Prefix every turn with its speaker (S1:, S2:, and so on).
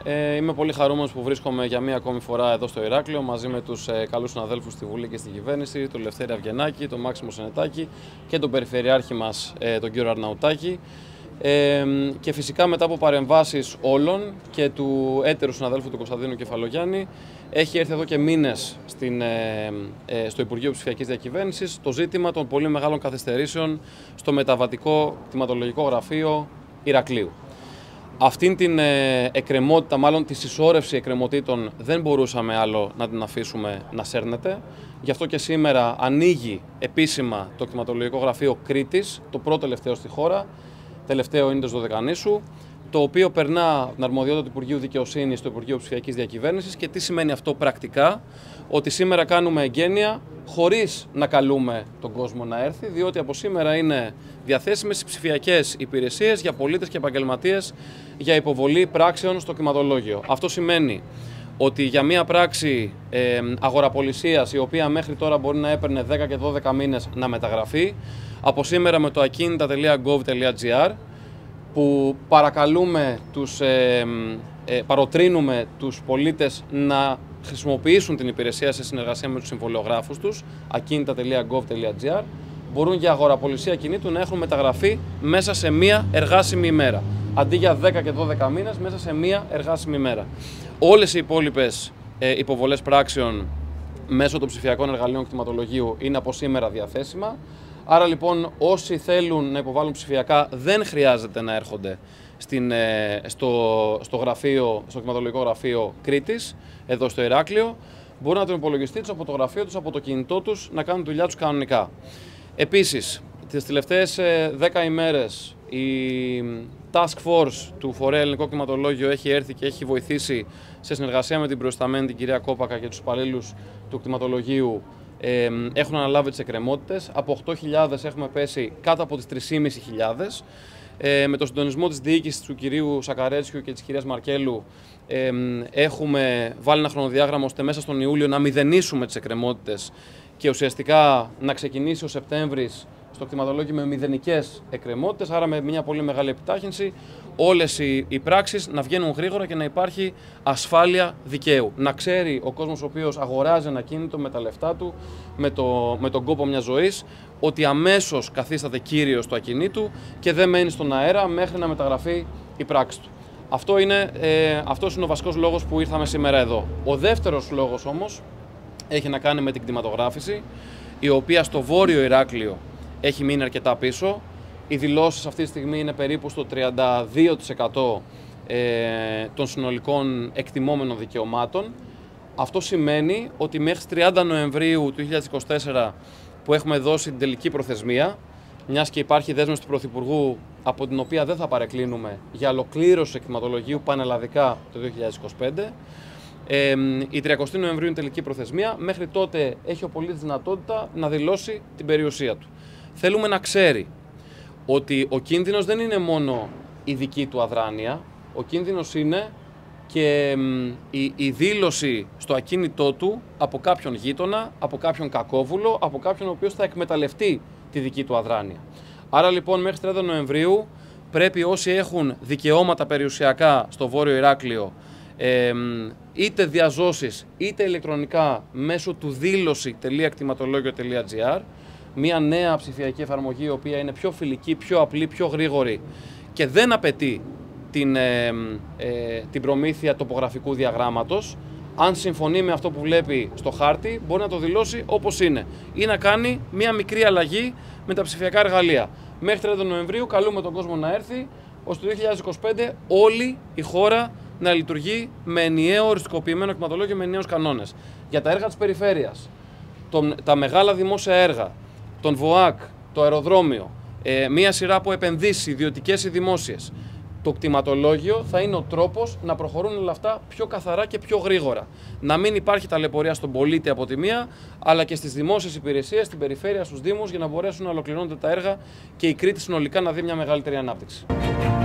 S1: Είμαι πολύ χαρούμενος που βρίσκομαι για μία ακόμη φορά εδώ στο Ηράκλειο μαζί με τους καλούς συναδέλφους στη Βουλή και στην κυβέρνηση, τον Λευτέρη Αυγενάκη, τον Μάξιμο Σενετάκη και τον Περιφερειάρχη μας, τον κύριο Αρναουτάκη. Και φυσικά μετά από παρεμβάσεις όλων και του έτερου συναδέλφου του Κωνσταντίνου Κεφαλογιάννη, έχει έρθει εδώ και μήνες στο Υπουργείο Ψηφιακής Διακυβέρνησης το ζήτημα των πολύ μεγάλων καθυστερήσεων στο μεταβατικό κτηματολογικό γραφείο Ηρακλείου. Αυτήν την εκκρεμότητα, μάλλον τη συσσόρευση εκκρεμωτήτων, δεν μπορούσαμε άλλο να την αφήσουμε να σέρνεται. Γι' αυτό και σήμερα ανοίγει επίσημα το κτηματολογικό γραφείο Κρήτης, το πρώτο τελευταίο στη χώρα. Τελευταίο είναι το Δωδεκανήσου, το οποίο περνά την αρμοδιότητα του Υπουργείου Δικαιοσύνης στο Υπουργείο Ψηφιακής Διακυβέρνησης. Και τι σημαίνει αυτό πρακτικά? Ότι σήμερα κάνουμε εγγένεια χωρίς να καλούμε τον κόσμο να έρθει, διότι από σήμερα είναι διαθέσιμες οι ψηφιακές υπηρεσίες για πολίτες και επαγγελματίες για υποβολή πράξεων στο κτηματολόγιο. Αυτό σημαίνει ότι για μια πράξη αγοραπολισίας, η οποία μέχρι τώρα μπορεί να έπαιρνε 10 και 12 μήνες να μεταγραφεί, από σήμερα με το akinita.gov.gr, που παροτρύνουμε τους πολίτες να χρησιμοποιήσουν την υπηρεσία σε συνεργασία με τους συμβολιογράφους τους, akinita.gov.gr, μπορούν για αγοραπολισία κινήτου να έχουν μεταγραφεί μέσα σε μία εργάσιμη ημέρα. Αντί για 10 και 12 μήνες, μέσα σε μία εργάσιμη ημέρα. Όλες οι υπόλοιπες υποβολές πράξεων μέσω των ψηφιακών εργαλείων κτηματολογίου είναι από σήμερα διαθέσιμα. Άρα λοιπόν όσοι θέλουν να υποβάλουν ψηφιακά δεν χρειάζεται να έρχονται στο κτηματολογικό γραφείο Κρήτης, εδώ στο Ηράκλειο. Μπορούν να τον υπολογιστή τους από το γραφείο τους, από το κινητό τους, να κάνουν τη δουλειά τους κανονικά. Επίσης, τις τελευταίες 10 ημέρες η Task Force του Φορέα Ελληνικό Κτηματολόγιο έχει έρθει και έχει βοηθήσει σε συνεργασία με την προϊσταμένη την κυρία Κόπακα και τους υπαλλήλους του κτηματολογίου. Έχουν αναλάβει τις εκκρεμότητες. Από 8.000 έχουμε πέσει κάτω από τις 3.500. Με το συντονισμό της διοίκησης του κυρίου Σακαρέτσιου και της κυρίας Μαρκέλου έχουμε βάλει ένα χρονοδιάγραμμα ώστε μέσα στον Ιούλιο να μηδενίσουμε τις εκκρεμότητες και ουσιαστικά να ξεκινήσει ο Σεπτέμβρης στο κτηματολόγιο με μηδενικές εκκρεμότητες, άρα με μια πολύ μεγάλη επιτάχυνση όλες οι πράξεις να βγαίνουν γρήγορα και να υπάρχει ασφάλεια δικαίου. Να ξέρει ο κόσμος ο οποίος αγοράζει ένα κίνητο με τα λεφτά του, με τον κόπο μιας ζωής, ότι αμέσως καθίσταται κύριος του ακινήτου και δεν μένει στον αέρα μέχρι να μεταγραφεί η πράξη του. Αυτός είναι ο βασικός λόγος που ήρθαμε σήμερα εδώ. Ο δεύτερος λόγος όμως έχει να κάνει με την κτηματογράφηση, η οποία στο βόρειο Ηράκλειο έχει μείνει αρκετά πίσω. Οι δηλώσεις αυτή τη στιγμή είναι περίπου στο 32% των συνολικών εκτιμόμενων δικαιωμάτων. Αυτό σημαίνει ότι μέχρι 30 Νοεμβρίου του 2024, που έχουμε δώσει την τελική προθεσμία, μιας και υπάρχει δέσμευση του Πρωθυπουργού από την οποία δεν θα παρεκκλίνουμε, για ολοκλήρωση του κτηματολογίου πανελλαδικά το 2025, η 30 Νοεμβρίου είναι τελική προθεσμία. Μέχρι τότε έχει ο πολίτης δυνατότητα να δηλώσει την περιουσία του. Θέλουμε να ξέρει ότι ο κίνδυνος δεν είναι μόνο η δική του αδράνεια, ο κίνδυνος είναι και η δήλωση στο ακίνητό του από κάποιον γείτονα, από κάποιον κακόβουλο, από κάποιον ο οποίος θα εκμεταλλευτεί τη δική του αδράνεια. Άρα λοιπόν μέχρι 30 Νοεμβρίου πρέπει όσοι έχουν δικαιώματα περιουσιακά στο Βόρειο Ηράκλειο, είτε διαζώσεις είτε ηλεκτρονικά μέσω του δήλωση.κτηματολόγιο.gr, μια νέα ψηφιακή εφαρμογή η οποία είναι πιο φιλική, πιο απλή, πιο γρήγορη και δεν απαιτεί την προμήθεια τοπογραφικού διαγράμματος. Αν συμφωνεί με αυτό που βλέπει στο χάρτη, μπορεί να το δηλώσει όπως είναι ή να κάνει μια μικρή αλλαγή με τα ψηφιακά εργαλεία. Μέχρι 30 Νοεμβρίου καλούμε τον κόσμο να έρθει, ώστε το 2025 όλη η χώρα να λειτουργεί με ενιαίο οριστικοποιημένο κτηματολόγιο, με ενιαίους κανόνες. Για τα έργα της περιφέρειας, τα μεγάλα δημόσια έργα, τον ΒΟΑΚ, το αεροδρόμιο, μία σειρά από επενδύσεις, ιδιωτικές ή δημόσιες, το κτηματολόγιο θα είναι ο τρόπος να προχωρούν όλα αυτά πιο καθαρά και πιο γρήγορα. Να μην υπάρχει ταλαιπωρία στον πολίτη από τη μία, αλλά και στις δημόσιες υπηρεσίες, στην περιφέρεια, στους δήμους, για να μπορέσουν να ολοκληρώνονται τα έργα και η Κρήτη συνολικά να δει μια μεγαλύτερη ανάπτυξη.